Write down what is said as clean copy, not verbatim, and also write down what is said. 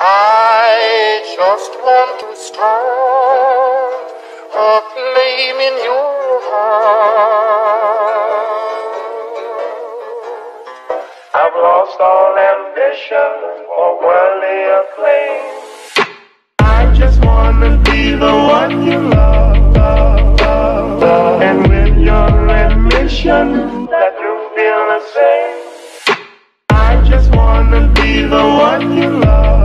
I just want to start a flame in your heart. I've lost all ambition for worldly acclaim. I just wanna be the one you love, and with your admission that you feel the same. I just wanna be the one you love.